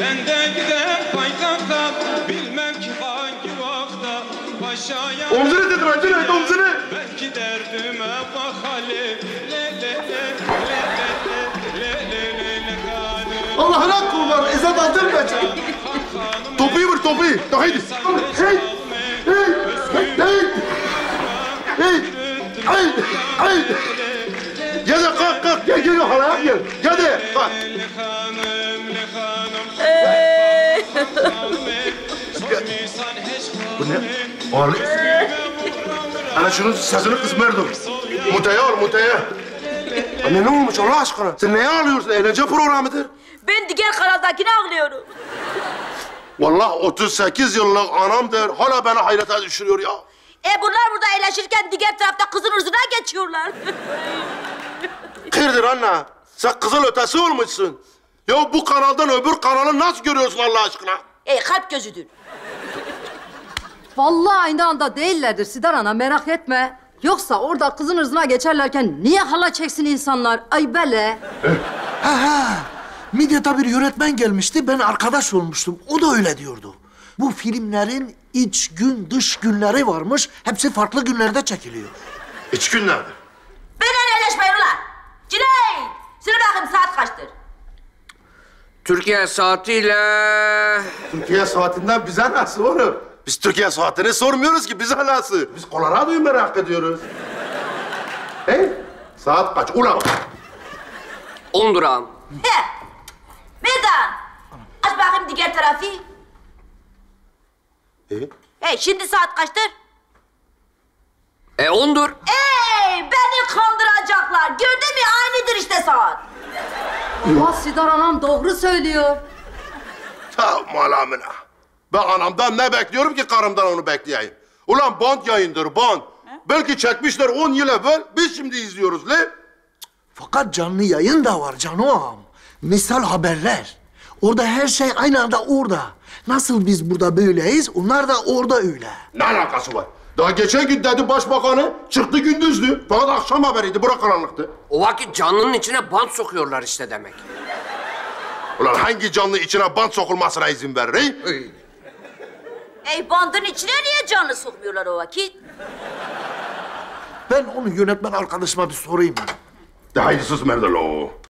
Ben de gidem paytahta, bilmem ki hangi vakta. Paşaya Omzunu titre, Cüneyt, omzunu. belki derdime bak hali. Le le le le le le le le kanım. Allah'ına kullar, ezat aldın be. Topuyu vur, topuyu. Haydi. Hey! Hey! Hey! Hey! Hey! Hey! Gel de kalk, kalk. Gel, gel, halaya gel. Gel de, kalk. Le hanım, le hanım. Bu ne? Ağırlı. Ana şunun sesini kısmerdim. Muteye al, muteye. Anne ne olmuş Allah aşkına? Sen neye ağlıyorsun? Eğlence programıdır. Ben diğer kanaldakine ağlıyorum. Vallahi 38 yıllık anamdır. Hala beni hayrete düşürüyor ya. Bunlar burada eğleşirken diğer tarafta kızın ırzına geçiyorlar. Kırdır anne. Sen kızıl ötesi olmuşsun. Ya bu kanaldan öbür kanalı nasıl görüyorsun Allah aşkına? Kalp gözüdür. Vallahi aynı anda değillerdir Sidar Ana, merak etme. Yoksa orada kızın ırzına geçerlerken niye hala çeksin insanlar? Ay bele. Midyat'a bir yönetmen gelmişti, ben arkadaş olmuştum. O da öyle diyordu. Bu filmlerin iç gün, dış günleri varmış. Hepsi farklı günlerde çekiliyor. İç günlerdir. Benimle eğleşmeyin ulan. Cüneyt! Söyle bakayım saat kaçtır? Türkiye saatiyle... Türkiye saatinden bize nasıl oğlum? Biz Türkiye saatini sormuyoruz ki, bize nasıl? Biz Colorado'yu merak ediyoruz. Saat kaç? Ulan! 10 durağım. Medan! Aç bakayım diğer tarafı. Şimdi saat kaçtır? 10'dur. Beni kandıracaklar. Gördün mü? Aynıdır işte saat. Allah Sidar Anam doğru söylüyor. Tamam alamına. Ben anamdan ne bekliyorum ki karımdan onu bekleyeyim? Ulan Bond yayındır, Bond. Belki çekmişler 10 yıl evvel, biz şimdi izliyoruz le. Fakat canlı yayın da var canım. Misal haberler. Orada her şey aynı anda orada. Nasıl biz burada böyleyiz, onlar da orada öyle. Ne alakası var? Daha geçen gün dedi başbakanı, çıktı gündüzdü. Fakat akşam haberiydi, bırak karanlıktı. O vakit canlının içine bant sokuyorlar işte demek. Ulan hangi canlı içine bant sokulmasına izin verir? Bandın içine niye canı sokmuyorlar o vakit? Ben onu yönetmen arkadaşıma bir sorayım. De haydi sus Merdalo.